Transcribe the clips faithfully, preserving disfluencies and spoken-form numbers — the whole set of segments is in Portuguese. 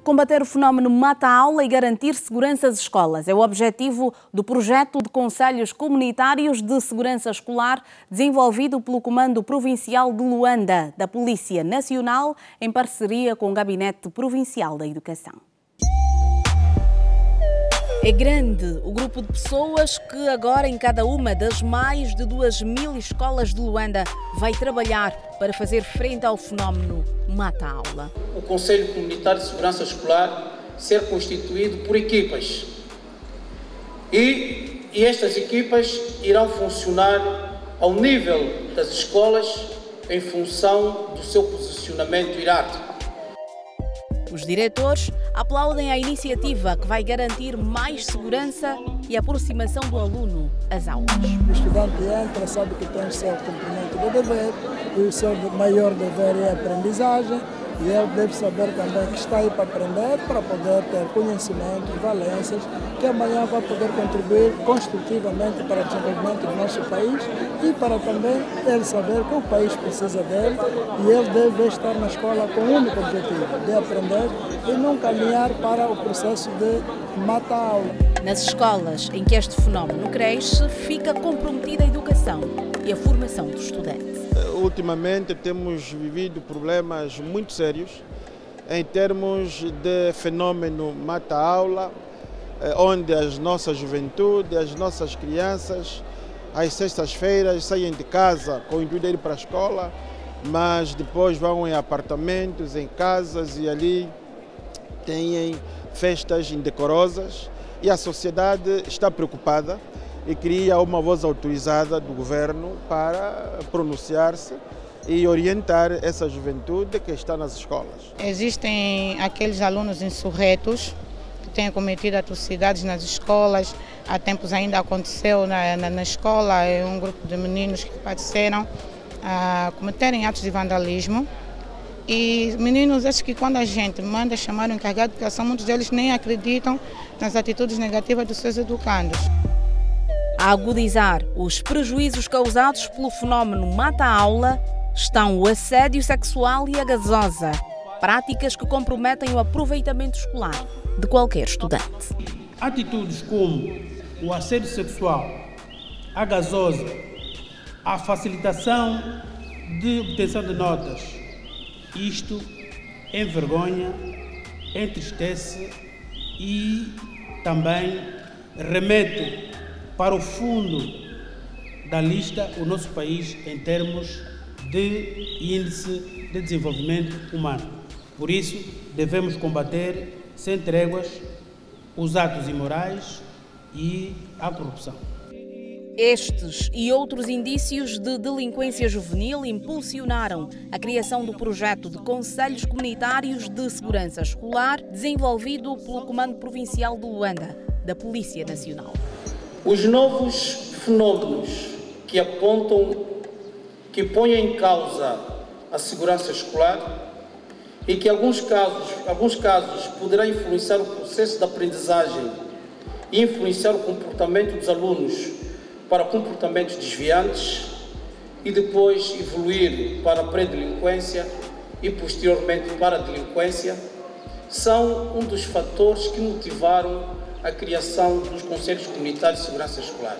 Combater o fenómeno mata-aula e garantir segurança das escolas é o objetivo do projeto de Conselhos Comunitários de Segurança Escolar desenvolvido pelo Comando Provincial de Luanda, da Polícia Nacional, em parceria com o Gabinete Provincial da Educação. É grande o grupo de pessoas que agora em cada uma das mais de duas mil escolas de Luanda vai trabalhar para fazer frente ao fenómeno mata-aula. O Conselho Comunitário de Segurança Escolar ser constituído por equipas e, e estas equipas irão funcionar ao nível das escolas em função do seu posicionamento hierárquico. Os diretores aplaudem a iniciativa que vai garantir mais segurança e aproximação do aluno às aulas. O estudante entra, sabe que tem o seu cumprimento do dever e o seu maior dever é a aprendizagem. E ele deve saber também que está aí para aprender, para poder ter conhecimentos, valências, que amanhã vai poder contribuir construtivamente para o desenvolvimento do nosso país e para também ele saber que o país precisa dele e ele deve estar na escola com o único objetivo de aprender e não caminhar para o processo de mata-aula. Nas escolas em que este fenómeno cresce, fica comprometida a educação e a formação do estudante. Ultimamente temos vivido problemas muito sérios em termos de fenômeno mata-aula, onde as nossas juventude, as nossas crianças, às sextas-feiras saem de casa com o intuito de ir para a escola, mas depois vão em apartamentos, em casas e ali têm festas indecorosas e a sociedade está preocupada e cria uma voz autorizada do governo para pronunciar-se e orientar essa juventude que está nas escolas. Existem aqueles alunos insurretos que têm cometido atrocidades nas escolas. Há tempos ainda aconteceu na, na, na escola um grupo de meninos que padeceram a cometerem atos de vandalismo. E meninos esses que quando a gente manda chamar o encarregado de educação, muitos deles nem acreditam nas atitudes negativas dos seus educandos. A agudizar os prejuízos causados pelo fenómeno mata-aula estão o assédio sexual e a gasosa, práticas que comprometem o aproveitamento escolar de qualquer estudante. Atitudes como o assédio sexual, a gasosa, a facilitação de obtenção de notas, isto envergonha, entristece e também remete para o fundo da lista o nosso país em termos de índice de desenvolvimento humano. Por isso, devemos combater sem tréguas os atos imorais e a corrupção. Estes e outros indícios de delinquência juvenil impulsionaram a criação do projeto de Conselhos Comunitários de Segurança Escolar, desenvolvido pelo Comando Provincial de Luanda, da Polícia Nacional. Os novos fenómenos que apontam, que põem em causa a segurança escolar e que, em alguns casos, alguns casos poderá influenciar o processo de aprendizagem e influenciar o comportamento dos alunos para comportamentos desviantes e depois evoluir para a pré-delinquência e posteriormente para a delinquência, são um dos fatores que motivaram a criação dos Conselhos Comunitários de Segurança Escolar.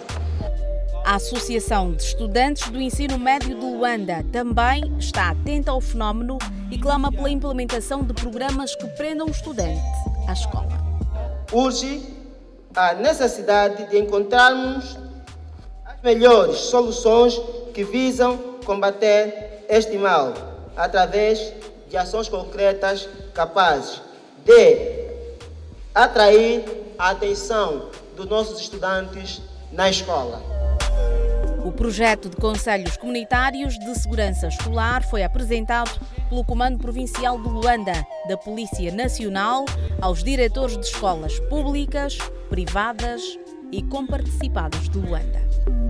A Associação de Estudantes do Ensino Médio de Luanda também está atenta ao fenómeno e clama pela implementação de programas que prendam o estudante à escola. Urge a necessidade de encontrarmos as melhores soluções que visam combater este mal, através de ações concretas capazes de atrair a atenção dos nossos estudantes na escola. O projeto de Conselhos Comunitários de Segurança Escolar foi apresentado pelo Comando Provincial de Luanda, da Polícia Nacional, aos diretores de escolas públicas, privadas e comparticipadas de Luanda.